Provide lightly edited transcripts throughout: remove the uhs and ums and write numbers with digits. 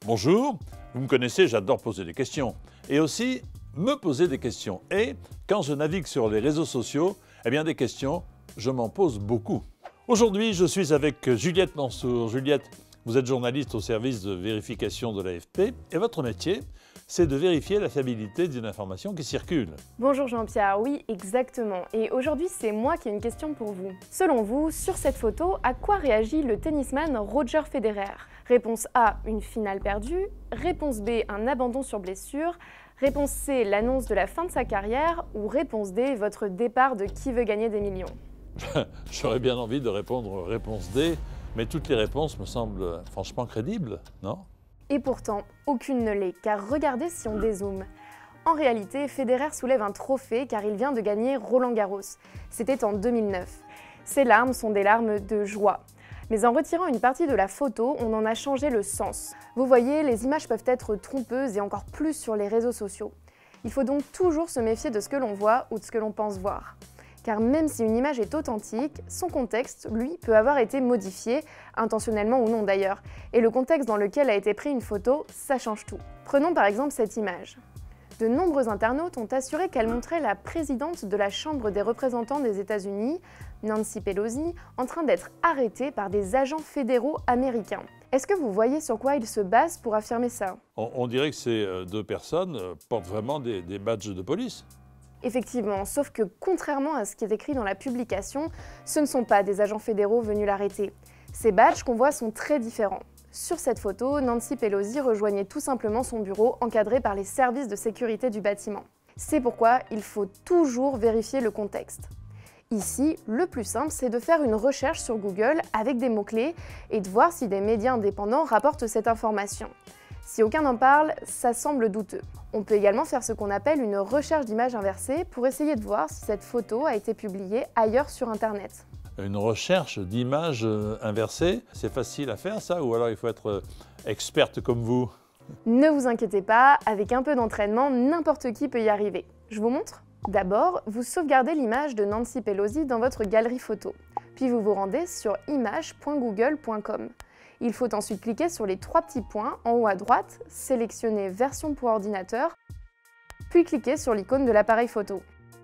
Bonjour, vous me connaissez, j'adore poser des questions. Et aussi, me poser des questions. Et quand je navigue sur les réseaux sociaux, eh bien des questions, je m'en pose beaucoup. Aujourd'hui, je suis avec Juliette Mansour. Juliette, vous êtes journaliste au service de vérification de l'AFP et votre métier, c'est de vérifier la fiabilité d'une information qui circule. Bonjour Jean-Pierre, oui exactement. Et aujourd'hui c'est moi qui ai une question pour vous. Selon vous, sur cette photo, à quoi réagit le tennisman Roger Federer? Réponse A, une finale perdue. Réponse B, un abandon sur blessure. Réponse C, l'annonce de la fin de sa carrière. Ou réponse D, votre départ de Qui veut gagner des millions? J'aurais bien envie de répondre réponse D, mais toutes les réponses me semblent franchement crédibles, non? Et pourtant, aucune ne l'est, car regardez si on dézoome. En réalité, Federer soulève un trophée car il vient de gagner Roland-Garros. C'était en 2009. Ses larmes sont des larmes de joie. Mais en retirant une partie de la photo, on en a changé le sens. Vous voyez, les images peuvent être trompeuses et encore plus sur les réseaux sociaux. Il faut donc toujours se méfier de ce que l'on voit ou de ce que l'on pense voir. Car même si une image est authentique, son contexte, lui, peut avoir été modifié, intentionnellement ou non d'ailleurs. Et le contexte dans lequel a été prise une photo, ça change tout. Prenons par exemple cette image. De nombreux internautes ont assuré qu'elle montrait la présidente de la Chambre des représentants des États-Unis, Nancy Pelosi, en train d'être arrêtée par des agents fédéraux américains. Est-ce que vous voyez sur quoi ils se basent pour affirmer ça? On dirait que ces deux personnes portent vraiment des badges de police. Effectivement, sauf que contrairement à ce qui est écrit dans la publication, ce ne sont pas des agents fédéraux venus l'arrêter. Ces badges qu'on voit sont très différents. Sur cette photo, Nancy Pelosi rejoignait tout simplement son bureau encadré par les services de sécurité du bâtiment. C'est pourquoi il faut toujours vérifier le contexte. Ici, le plus simple, c'est de faire une recherche sur Google avec des mots-clés et de voir si des médias indépendants rapportent cette information. Si aucun n'en parle, ça semble douteux. On peut également faire ce qu'on appelle une recherche d'images inversée pour essayer de voir si cette photo a été publiée ailleurs sur Internet. Une recherche d'images inversées, c'est facile à faire ça, ou alors il faut être experte comme vous? Ne vous inquiétez pas, avec un peu d'entraînement, n'importe qui peut y arriver. Je vous montre? D'abord, vous sauvegardez l'image de Nancy Pelosi dans votre galerie photo, puis vous vous rendez sur image.google.com. Il faut ensuite cliquer sur les trois petits points en haut à droite, sélectionner Version pour ordinateur, puis cliquer sur l'icône de l'appareil photo.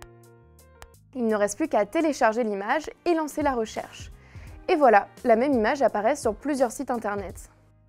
Il ne reste plus qu'à télécharger l'image et lancer la recherche. Et voilà, la même image apparaît sur plusieurs sites internet.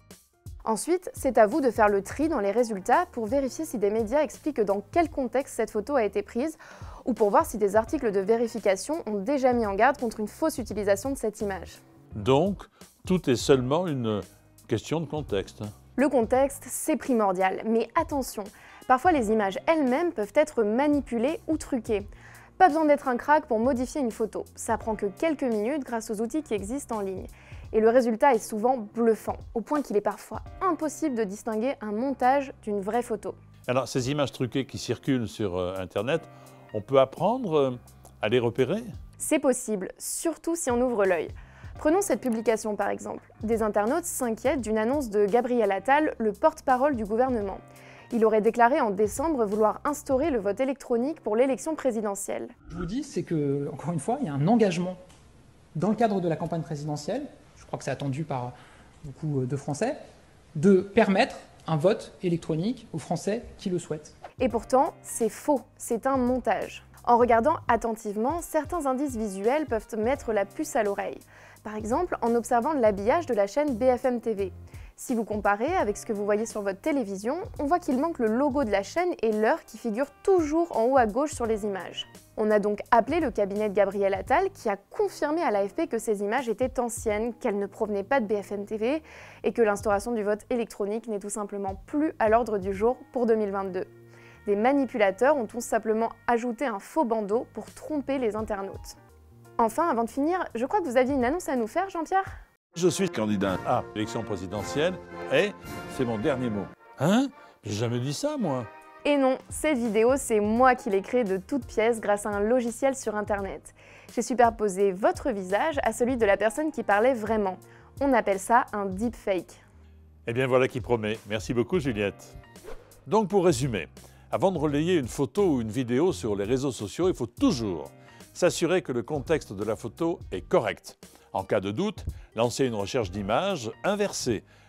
Ensuite, c'est à vous de faire le tri dans les résultats pour vérifier si des médias expliquent dans quel contexte cette photo a été prise ou pour voir si des articles de vérification ont déjà mis en garde contre une fausse utilisation de cette image. Donc, tout est seulement une question de contexte. Le contexte, c'est primordial, mais attention, parfois les images elles-mêmes peuvent être manipulées ou truquées. Pas besoin d'être un crack pour modifier une photo, ça prend que quelques minutes grâce aux outils qui existent en ligne. Et le résultat est souvent bluffant, au point qu'il est parfois impossible de distinguer un montage d'une vraie photo. Alors, ces images truquées qui circulent sur Internet, on peut apprendre à les repérer? C'est possible, surtout si on ouvre l'œil. Prenons cette publication par exemple. Des internautes s'inquiètent d'une annonce de Gabriel Attal, le porte-parole du gouvernement. Il aurait déclaré en décembre vouloir instaurer le vote électronique pour l'élection présidentielle. Je vous dis, c'est que, encore une fois, il y a un engagement dans le cadre de la campagne présidentielle, je crois que c'est attendu par beaucoup de Français, de permettre un vote électronique aux Français qui le souhaitent. Et pourtant, c'est faux, c'est un montage. En regardant attentivement, certains indices visuels peuvent mettre la puce à l'oreille. Par exemple, en observant l'habillage de la chaîne BFM TV. Si vous comparez avec ce que vous voyez sur votre télévision, on voit qu'il manque le logo de la chaîne et l'heure qui figure toujours en haut à gauche sur les images. On a donc appelé le cabinet de Gabriel Attal qui a confirmé à l'AFP que ces images étaient anciennes, qu'elles ne provenaient pas de BFM TV et que l'instauration du vote électronique n'est tout simplement plus à l'ordre du jour pour 2022. Des manipulateurs ont tout simplement ajouté un faux bandeau pour tromper les internautes. Enfin, avant de finir, je crois que vous aviez une annonce à nous faire, Jean-Pierre? Je suis candidat à l'élection présidentielle et c'est mon dernier mot. Hein? J'ai jamais dit ça, moi. Et non, cette vidéo, c'est moi qui l'ai créée de toutes pièces grâce à un logiciel sur Internet. J'ai superposé votre visage à celui de la personne qui parlait vraiment. On appelle ça un deepfake. Eh bien voilà qui promet. Merci beaucoup, Juliette. Donc pour résumer, avant de relayer une photo ou une vidéo sur les réseaux sociaux, il faut toujours s'assurer que le contexte de la photo est correct. En cas de doute, lancez une recherche d'images inversée.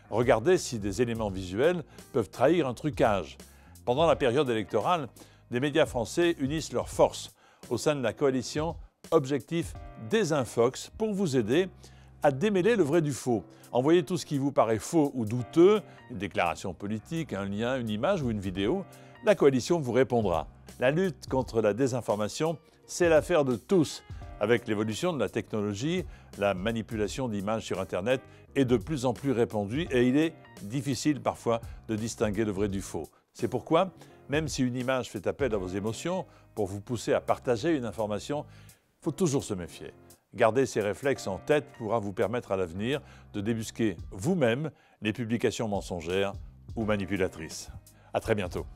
Regardez si des éléments visuels peuvent trahir un trucage. Pendant la période électorale, des médias français unissent leurs forces au sein de la coalition Objectif Désinfox pour vous aider à démêler le vrai du faux. Envoyez tout ce qui vous paraît faux ou douteux, une déclaration politique, un lien, une image ou une vidéo. La coalition vous répondra. La lutte contre la désinformation, c'est l'affaire de tous. Avec l'évolution de la technologie, la manipulation d'images sur Internet est de plus en plus répandue et il est difficile parfois de distinguer le vrai du faux. C'est pourquoi, même si une image fait appel à vos émotions pour vous pousser à partager une information, il faut toujours se méfier. Garder ces réflexes en tête pourra vous permettre à l'avenir de débusquer vous-même les publications mensongères ou manipulatrices. À très bientôt.